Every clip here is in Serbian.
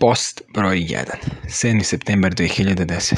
Post broj 1. 7. septembar 2010.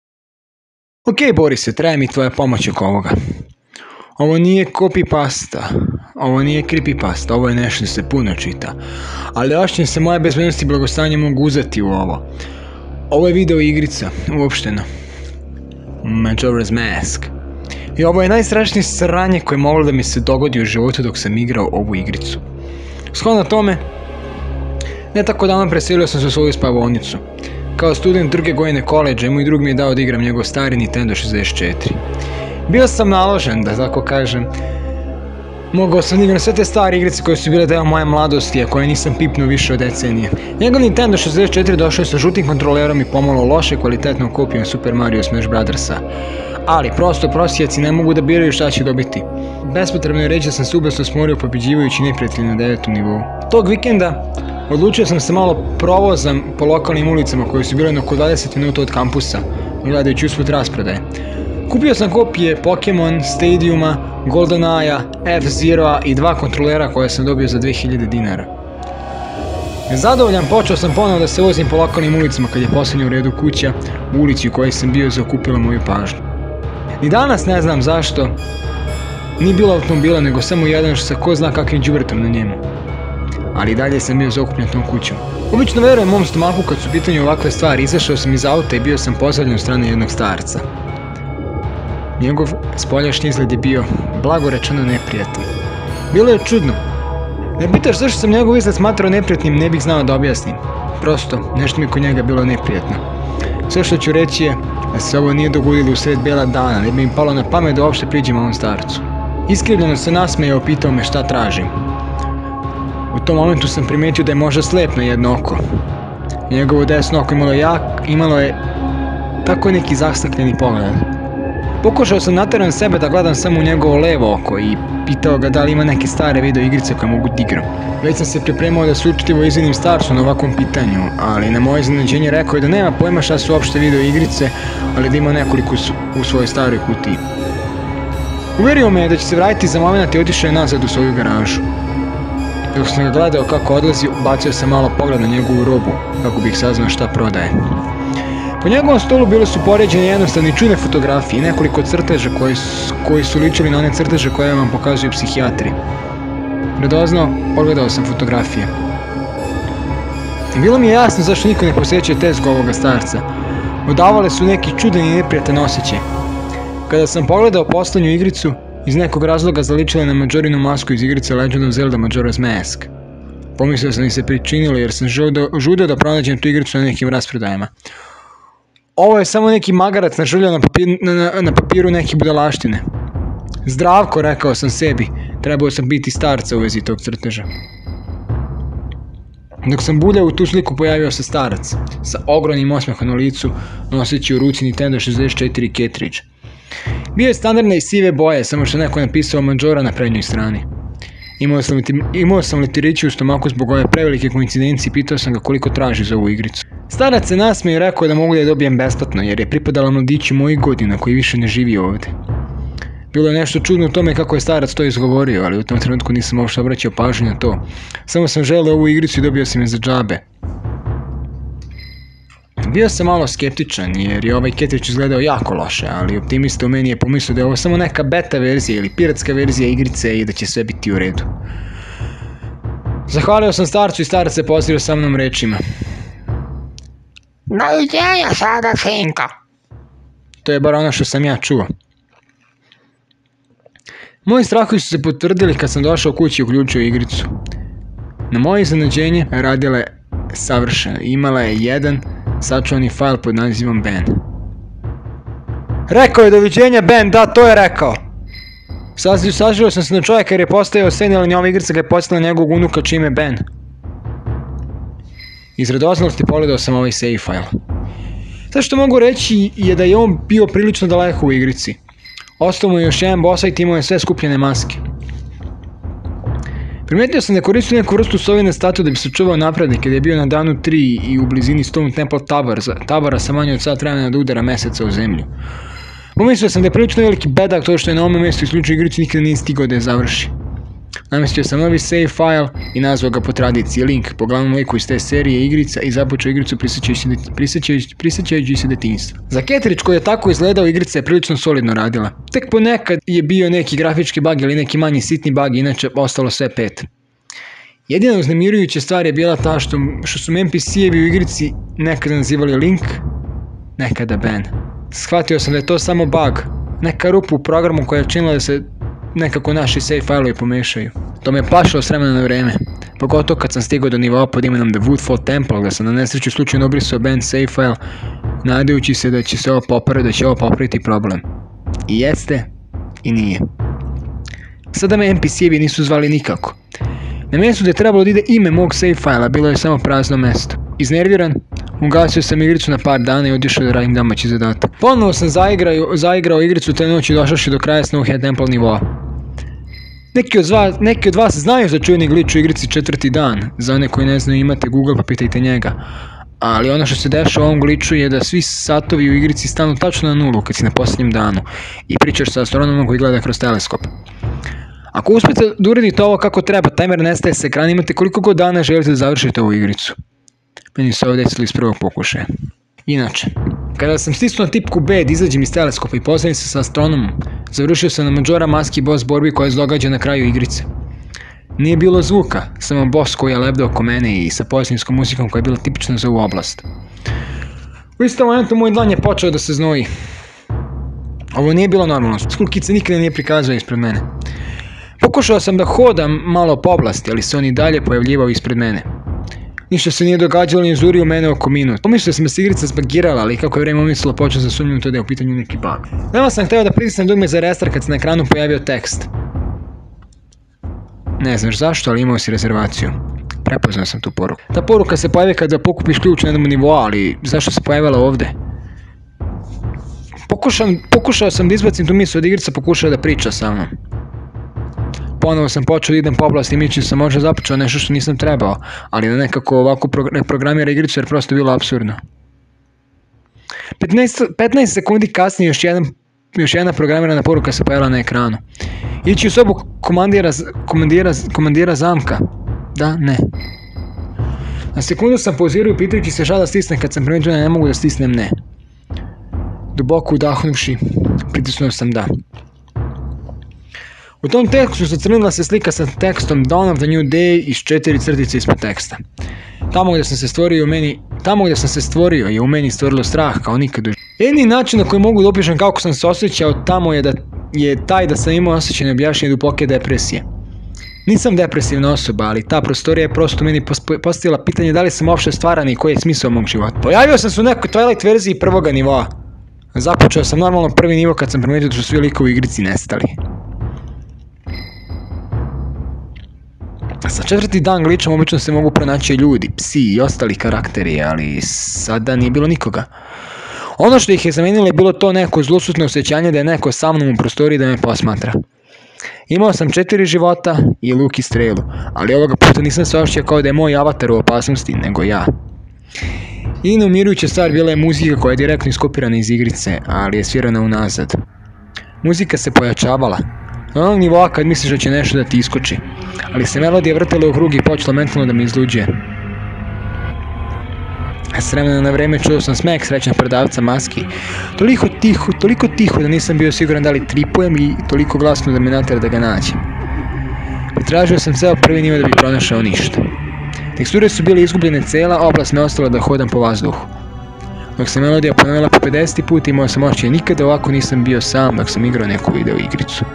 Ok, Borise, traje mi tvoja pomoć oko ovoga. Ovo nije copypasta, ovo nije creepypasta, ovo je nešto se puno čita. Ali još će se moja bezbednost i blagostanje mogu uzeti u ovo. Ovo je video igrica, uopšteno. Majora's Mask. I ovo je najstrašnije sranje koje moglo da mi se dogodi u životu dok sam igrao ovu igricu. Shodno tome, ne tako davno preselio sam se u svoju spavaonicu. Kao student druge godine koledža, moj drug mi je dao da igram njegov stari Nintendo 64. Bio sam naložen, da tako kažem. Mogao sam da igram sve te stare igrice koje su bile deo moje mladosti, a koje nisam pipnuo više od decenije. Njegov Nintendo 64 došao je sa žutim kontrolerom i pomalo loše kvalitetnom kopijom Super Mario Smash Brothersa. Ali prosto prosjaci ne mogu da biraju šta će dobiti. Bespotrebno je reći da sam se ubesno smorio pobjeđivajući neprijatelje na 9. nivou. Tog vikenda odlučio sam se malo provozam po lokalnim ulicama koje su bile na oko 20 minuta od kampusa, gledajući usput rasprodaje. Kupio sam kopije Pokemon, Stadiuma, GoldenEye-a, F-Zero-a i 2 kontrolera koje sam dobio za 2000 dinara. Zadovoljan počeo sam ponovo da se vozim po lokalnim ulicama kad je posljednja u redu kuća u ulici u kojoj sam bio zaokupila moju pažnju. Ni danas ne znam zašto nije bilo automobila nego samo jedan sa ko zna kakvim đubretom na njemu. Ali i dalje sam bio zaokupljen tom kućom. Obično verujem mom stomaku kad su u pitanju ovakve stvari. Izašao sam iz auta i bio sam pozadljen od strane jednog starca. Njegov spoljašnji izgled je bio, blago rečeno, neprijatan. Bilo je čudno. Ne pitaš zašto sam njegov izgled smatrao neprijatnim, ne bih znao da objasnim. Prosto, nešto mi kod njega bilo neprijatno. Sve što ću reći je da se ovo nije dogodilo u sred bela dana, ne bi im palo na pamet da uopšte priđem ovom starcu. Iskrivljeno se nasmejao, pitao me šta tražim. U tom momentu sam primetio da je možda slep na jedno oko. Njegovo desno oko imalo je tako neki zastakljeni pogled. Pokušao sam nateran sebe da gledam samo u njegovo levo oko i pitao ga da li ima neke stare video igrice koje mogu da igram. Već sam se pripremao da se učitivo izvinim starcu na ovakvom pitanju, ali na moje iznenađenje rekao je da nema pojma šta su uopšte video igrice, ali da ima nekoliko u svojoj staroj kutiji. Uverio me je da će se vratiti za moment i otišao je nazad u svoju garažu. Dok sam ga gledao kako odlazi, bacio sam malo pogled na njegovu robu, kako bih saznao šta prodaje. Po njegovom stolu bile su poređene jednostavne i čudne fotografije i nekoliko crteža koji su ličili na one crteže koje vam pokazuju psihijatri. Radoznao, pogledao sam fotografije. Bilo mi je jasno zašto niko ne posjećuje tezgu ovoga starca. Odavale su neki čudan i neprijatan osjećaj. Kada sam pogledao poslednju igricu, iz nekog razloga zaličila na Majorinu masku iz igrice Legend of Zelda Majora's Mask. Pomislio sam mi se pričinilo jer sam žudeo da pronađem tu igricu na nekim rasprodajama. Ovo je samo neki magarac nažuljao na papiru neke budalaštine. Zdravko, rekao sam sebi, trebao sam biti starca u vezi tog crteža. Dok sam buljao u tu sliku pojavio se starac, sa ogromnim osmehom na licu, noseći u ruci Nintendo 64 cartridge. Bio je standardne i sive boje, samo što neko je napisao Majora na prednjoj strani. Imao sam litirići u stomaku zbog ove prevelike koincidencije i pitao sam ga koliko traži za ovu igricu. Starac se nasmeo i rekao da mogu da je dobijem besplatno jer je pripadala mladiću mojih godina koji više ne živi ovde. Bilo je nešto čudno u tome kako je starac to izgovorio, ali u tom trenutku nisam uopšte obraćao pažnju na to. Samo sam želeo ovu igricu i dobio sam je za džabe. Bio sam malo skeptičan jer je ovaj cartridge izgledao jako loše, ali optimista u meni je pomislio da je ovo samo neka beta verzija ili piratska verzija igrice i da će sve biti u redu. Zahvalio sam starcu i starac se pozdravio sa mnom rečima. Doviđenja sada, sinko. To je bar ono što sam ja čuo. Moji strahovi su se potvrdili kad sam došao kući i uključio igricu. Na moje iznenađenje radila je savršeno. Imala je jedan sačuvani fajl pod nazivom Ben. Rekao je doviđenja Ben, da, to je rekao. Saživio sam se na čovjeka jer je postajao senila njova igrica kada je postala njegovog unuka čime Ben. Iz radoznalosti pogledao sam ovaj save file. Sve što mogu reći je da je on bio prilično daleko u igrici. Ostao mu je još jedan boss i imao je sve skupljene maske. Primetio sam da koristio neku vrstu sovine statue da bi se čuvao napredak kada je bio na danu 3 i u blizini Stone Temple tabora sa manje od sat vremena da udara meseca u zemlju. Pomislio sam da je prilično veliki bedak to što je na ovome mjestu isključio igricu i nikada nije stigao da je završi. Namestio sam novi save file i nazvao ga po tradiciji link po glavnom liku iz te serije igrica i započeo igricu prisjećajući se detinjstva. Za Ketrić koji je tako izgledao, igrica je prilično solidno radila. Tek ponekad je bio neki grafički bug ili neki manji sitni bug, inače ostalo sve 5. Jedina uznemirujuća stvar je bila ta što su NPC-evi u igrici nekada nazivali link, nekada Ben. Shvatio sam da je to samo bug, neka rupa u programu koja je činila da se nekako naši save failovi pomešaju. To me je plašilo s vremena na vreme, pogotovo kad sam stigao do nivoa pod imenom The Woodfall Temple, gdje sam na nesreću slučajno obrisao Ben save file, nadajući se da će ovo popraviti problem. I jeste, i nije. Sada me NPC-evi nisu zvali nikako. Na mjestu gdje je trebalo da ide ime mog save fila bilo je samo prazno mesto. Iznerviran, ugasio sam igricu na par dana i otišao da radim domaći zadatak. Ponovo sam zaigrao igricu te noći došavši do kraja Snowhead Temple nivoa. Neki od vas znaju za čujni glitch u igrici 4. dan. Za one koji ne znaju imate Google pa pitajte njega. Ali ono što se dešava u ovom glitchu je da svi satovi u igrici stanu tačno na nulu kad si na posljednjem danu i pričaš sa astronomom koji gleda kroz teleskop. Ako uspijete da uradite ovo kako treba, timer nestaje s ekrana, imate koliko god dana želite da završite ovu igricu. Meni se ovo desilo iz prvog pokušaja. Inače, kada sam stisnuo tipku B da izađem iz teleskopa i pozdravim se sa astronomom, završio sam na Majora Maski boss borbi koja se događa na kraju igrice. Nije bilo zvuka, samo boss koji je lebdao oko mene i sa pozdravinskom muzikom koja je bila tipična za ovu oblast. U istom momentu moj dlan je počeo da se znoji. Ovo nije bilo normalno, skulkice nikada nije prikazao ispred mene. Pokušao sam da hodam malo po oblasti, ali se on i dalje pojavljivao ispred mene. Ništa se nije događalo ni zurio mene oko minut. Pomislio sam da se igrica zbagirala, ali kako je vreme umislilo počeo sam sumnjati to da je u pitanju neki bug. Nema sam hteo da pritisnem dugme za restart kad se na ekranu pojavio tekst. Ne znaš zašto, ali imao si rezervaciju. Prepoznao sam tu poruku. Ta poruka se pojavi kada pokupiš ključ na jednom nivou, ali zašto se pojavila ovde? Pokušao sam da izbacim tu misl od igrica, pokušao da priča sa mnom. Ponovo sam počeo da idem po oblasti i mislio sam možda započeo nešto što nisam trebao, ali da nekako ovako programira igricu jer prosto bilo apsurdno. 15 sekundi kasnije još jedna programirana poruka se pojavila na ekranu. Ići u sobu komandira zamka. Da, ne. Na sekundu sam pauzirao pitajući se šta da stisnem kad sam primetio da ne mogu da stisnem ne. Duboko udahnuvši, pritisnuo sam da. U tom tekstu zacrnila se slika sa tekstom Dawn of the New Day iz 4 crtice ispod teksta. Tamo gdje sam se stvorio je u meni stvorilo strah kao nikad. Jedini način na koji mogu da opišem kako sam se osjećao tamo je taj da sam imao osjećaj neobjašnjene duboke depresije. Nisam depresivna osoba, ali ta prostorija je prosto meni postavila pitanje da li sam uopšte stvaran i koji je smisao mog života. Pojavio sam se u nekoj Twilight verziji prvoga nivoa. Započeo sam normalno prvi nivo kad sam primetio da su svi likovi u igrici nestali. Sa 4. dan glitchom obično se mogu pronaći ljudi, psi i ostali karakteri, ali sada nije bilo nikoga. Ono što ih je zamenilo je bilo to neko zlosutno osjećanje da je neko sa mnom u prostoriji da me posmatra. Imao sam 4 života i luk i strelu, ali ovoga puta nisam se osjećao kao da je moj avatar u opasnosti, nego ja. Jedina umirujuća stvar bila je muzika koja je direktno iskopirana iz igrice, ali je svirana unazad. Muzika se pojačavala. Na onog nivoa kad misliš da će nešto da ti iskoči, ali se melodija vrtela u krug i počela mentalno da me izluđuje. S vremena na vreme čuo sam smek srećnog prodavca maski, toliko tiho da nisam bio siguran da li tripujem i toliko glasno da me natera da ga nađem. Pretražio sam ceo prvi nivo da bi pronašao ništa. Teksture su bile izgubljene cela, oblast me ostala da hodam po vazduhu. Dok se melodija ponovila po 50. put imao sam osjećaj nikada ovako nisam bio sam dok sam igrao neku video igricu.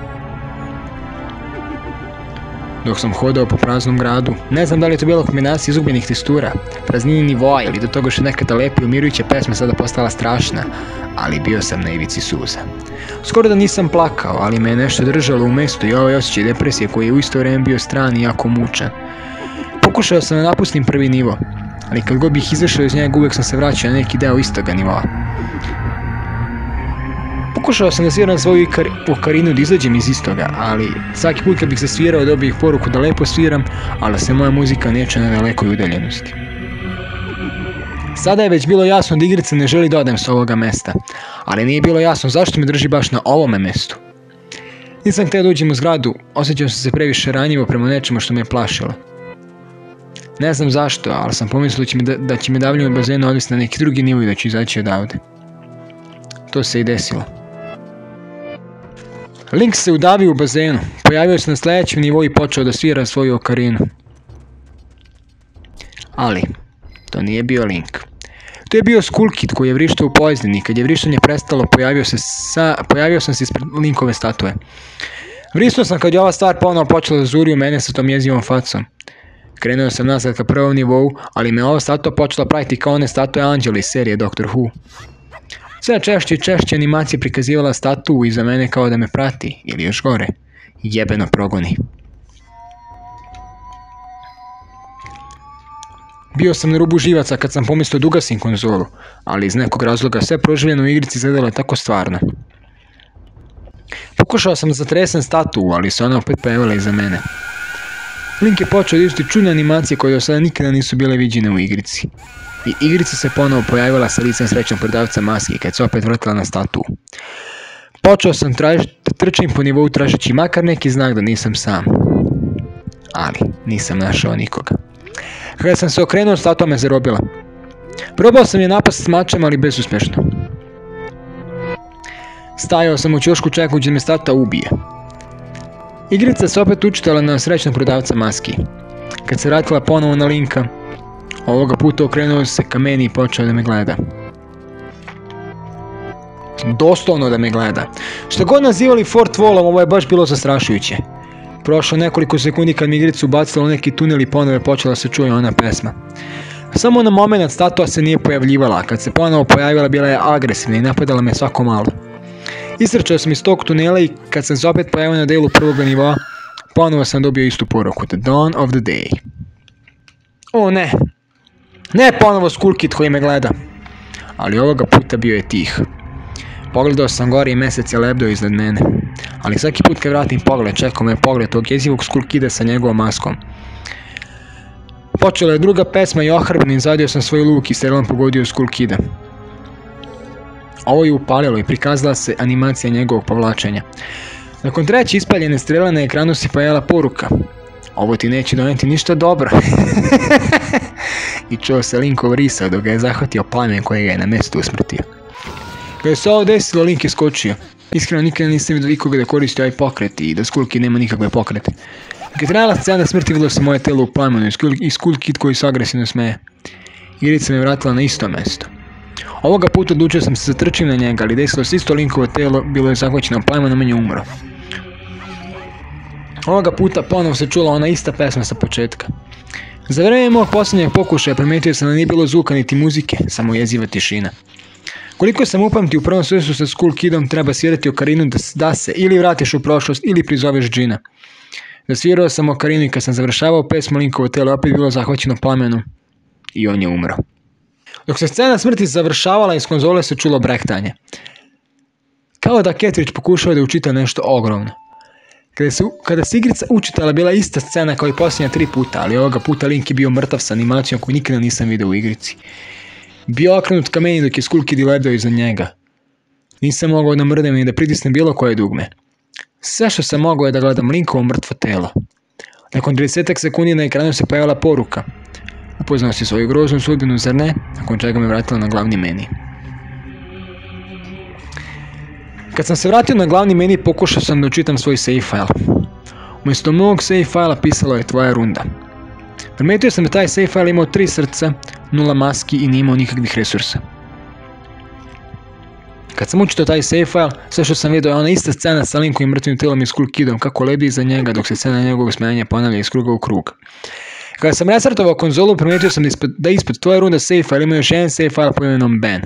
Dok sam hodao po praznom gradu, ne znam da li je to bila kombinacija izgubljenih tekstura, praznini nivoa ili do toga što nekada lepa i umirujuća pesma sada postala strašna, ali bio sam na ivici suza. Skoro da nisam plakao, ali me je nešto držalo u mestu i ovaj osjećaj depresije koji je u isto vreme bio stran i jako mučan. Pokušao sam da napustim prvi nivo, ali kad god bih izašao iz njega uvijek sam se vraćao na neki deo istoga nivoa. Pokušao sam da sviram svoju okarinu da izađem iz istoga, ali svaki put kad bih se svirao dobio ih poruku da lepo sviram, ali da se moja muzika ne čuje na dalekoj udaljenosti. Sada je već bilo jasno da igrica ne želi da odem s ovoga mesta, ali nije bilo jasno zašto me drži baš na ovome mestu. Nisam htio da uđem u zgradu, osjećao sam se previše ranjivo prema nečemu što me je plašilo. Ne znam zašto, ali sam pomislio da će me davljanje u bazenu odvesti na neki drugi nivo i da ću izaći odavde. To se i desilo. Link se udavio u bazenu, pojavio se na sljedećem nivou i počeo da svira svoju okarinu. Ali, to nije bio Link. To je bio Skull Kid koji je vrištao u pojezdini i kad je vrištanje prestalo pojavio sam se ispred Linkove statue. Vrištao sam kad je ova stvar ponovno počela da zuri u mene sa tom jezivom facom. Krenuo sam nazad ka prvom nivou, ali me ova statua počela praviti kao one statue anđela iz serije Doctor Who. Sve češće i češće animacije prikazivala statu iza mene kao da me prati, ili još gore, jebeno progoni. Bio sam na rubu živaca kad sam pomislio da ugasim konzolu, ali iz nekog razloga sve proživljeno u igrici izgledalo je tako stvarno. Pokušao sam da zatresem statu, ali se ona opet pojavila iza mene. Link je počeo da izuti čudne animacije koje do sada nikada nisu bile viđene u igrici. I igrica se ponovo pojavila sa licem srećnog prodavca maski kad se opet vrtila na statu. Počeo sam trčim po nivou tražeći makar neki znak da nisam sam. Ali nisam našao nikoga. Kada sam se okrenuo, statua me zarobila. Probao sam je napast s mačem, ali bezuspješno. Stajao sam u ćošku čekajući da me statua ubije. Igrica se opet učitala na srećnog prodavca maski. Kad se vratila ponovo na Linka, ovoga puta okrenuo se ka meni i počeo da me gleda. Doslovno da me gleda. Što god nazivali Fort Wallom, ovo je baš bilo zastrašujuće. Prošlo nekoliko sekundi kad mi igricu ubacila u neki tunel i ponovo je počela se čuje ona pesma. Samo na moment statua se nije pojavljivala, a kad se ponovo pojavila bila je agresivna i napadala me svako malo. Istrčao sam iz tog tunela i kad sam se opet pojavio na delu prvog nivoa, ponovo sam dobio istu poruku, The Dawn of the Day. O ne! Ne ponovo Skull Kid koji me gleda! Ali ovoga puta bio je tih. Pogledao sam gore i mesec je lebdao iznad mene. Ali svaki put kad vratim pogled, čekao me pogled tog jezivog Skull Kida sa njegovom maskom. Počela je druga pesma i ohrben zadio sam svoj luk i strelom pogodio Skull Kida. Ovo je upalilo i prikazala se animacija njegovog povlačenja. Nakon treće ispaljene strele na ekranu se pojavila poruka. Ovo ti neće doneti ništa dobro. I čuo se Linkov risao dok ga je zahvatio plamen koji ga je na mjestu usmrtio. Kada se ovo desilo, Link je skočio. Iskreno nikada nisam vidio ikoga da koristi ovaj pokret i da Skull Kid nema nikakve pokrete. Kad je trajala scena smrti vidio se moje telo u plamenu i Skull Kid koji se agresivno smeje. Igrica me vratila na isto mjesto. Ovoga puta odlučio sam se zatrčim na njega, ali desilo se isto Linkovo telo, bilo je zahvaćeno plamenom i on je umro. Ovoga puta ponovo se čula ona ista pesma sa početka. Za vrijeme mog posljednjeg pokušaja primijetio sam da nije bilo zvuka niti muzike, samo jeziva tišina. Koliko sam upamtio u prvom susretu sa Skull Kidom treba svirati okarinu da se ili vratiš u prošlost ili prizoveš džina. Zasvirao sam okarinu i kad sam završavao pesmu Linkovo telo opet bilo zahvaćeno plamenom i on je umro. Dok se scena smrti završavala iz konzole se čulo brektanje. Kao da Cartridge pokušao da učita nešto ogromno. Kada se igrica učitala bila ista scena kao i posljednja 3 puta, ali ovoga puta Link je bio mrtav sa animacijom koju nikada nisam vidio u igrici. Bio okrenut ka meni dok je Skull Kid lebdao iza njega. Nisam mogao da mrdem ni da pritisnem bilo koje dugme. Sve što sam mogao je da gledam Linkovo mrtvo telo. Nakon 30 sekundi na ekranu se pojavila poruka. Upoznao si svoju groznu sudbinu, zar ne? Nakon čega me vratila na glavni meni. Kad sam se vratio na glavni meni, pokušao sam da učitam svoj save file. Umjesto mog save fila pisalo je tvoja runda. Primetio sam da taj save file imao 3 srca, 0 maski i nije imao nikakvih resursa. Kad sam učitao taj save file, sve što sam vidio je ona ista scena sa Linkovim mrtvim telom i Skull Kidom kako lebdi iza njega dok se scena njegovog smijanja ponavlja iz kruga u krug. Kada sam restartovao konzolu, primijetio sam da ispod tvoje runde save file ima još jedan save file pod imenom Ben.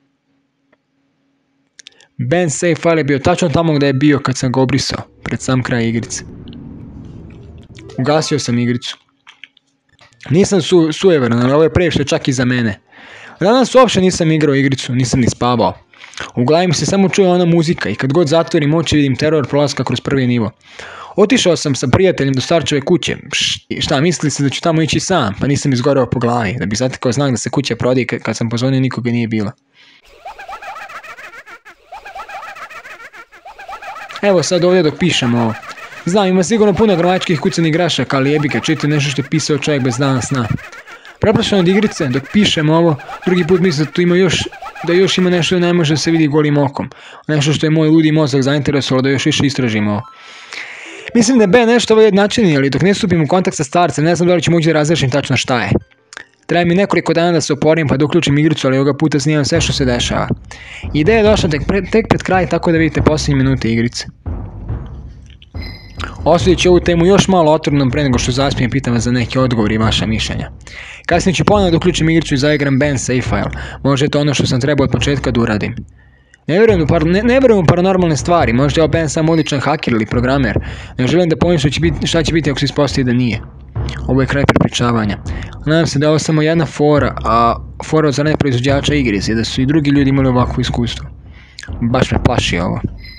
Ben save file je bio tačno tamo gdje je bio kad sam ga obrisao, pred sam kraj igrice. Ugasio sam igricu. Nisam sujeveran, ali ovo je previše čak i za mene. Danas uopće nisam igrao igricu, nisam ni spavao. U glavi mi se samo čuje ona muzika i kad god zatvorim oči vidim teror prolaska kroz prvi nivo. Otišao sam sa prijateljem do starčeve kuće. Šta, mislili se da ću tamo ići sam, pa nisam izgoreo po glavi, da bi zatekao znak da se kuća prodaje kad sam pozvonio nikoga nije bilo. Evo sad ovdje dok pišem ovo. Znam, ima sigurno puno gramatičkih kucanih grešaka, ali jebike, čitam nešto što je pisao čovjek bez dana sna. Preplašeno od igrice, dok pišem ovo, drugi put mislim da tu ima još ima nešto da ne može da se vidi golim okom. Nešto što je moj ludi mozak zainteresovalo da još više istražimo ovo. Mislim da je B nešto ovo jednačini, ali dok ne stupim u kontakt sa starcem, ne znam da li ću moći da razrešim tačno šta je. Treba mi nekoliko dana da se oporim pa da uključim igricu, ali ovoga puta snimam sve što se dešava. Ideja je došla tek pred kraj, tako da vidite posljednje minute igrice. Osudit ću ovu temu još malo otvornom pre nego što zaspijem, pitam vas za neke odgovori i vaša mišljenja. Kasnije ću ponovno da uključim igricu i zaigram band save file, možda je to ono što sam trebao od početka da uradim. Ne vjerujem u paranormalne stvari, možda je ovo band samo odličan haker ili programer, ne želim da pomislim šta će biti ako se ispostavi da nije. Ovo je kraj prepričavanja. Nadam se da je ovo samo jedna fora, a fora od strane proizvođača igrice i da su i drugi ljudi imali ovakvo iskustvo. Baš me plaši ovo.